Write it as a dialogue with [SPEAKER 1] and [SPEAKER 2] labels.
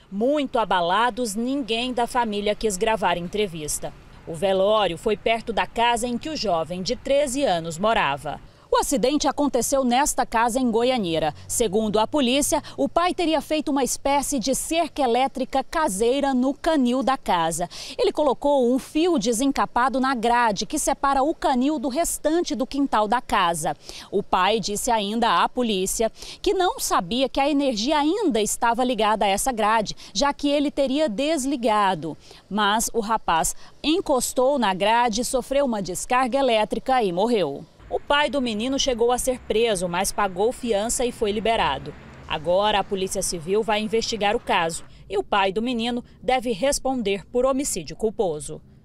[SPEAKER 1] Muito abalados, ninguém da família quis gravar entrevista. O velório foi perto da casa em que o jovem de 13 anos morava. O acidente aconteceu nesta casa em Goianira. Segundo a polícia, o pai teria feito uma espécie de cerca elétrica caseira no canil da casa. Ele colocou um fio desencapado na grade que separa o canil do restante do quintal da casa. O pai disse ainda à polícia que não sabia que a energia ainda estava ligada a essa grade, já que ele teria desligado. Mas o rapaz encostou na grade, sofreu uma descarga elétrica e morreu. O pai do menino chegou a ser preso, mas pagou fiança e foi liberado. Agora a Polícia Civil vai investigar o caso e o pai do menino deve responder por homicídio culposo.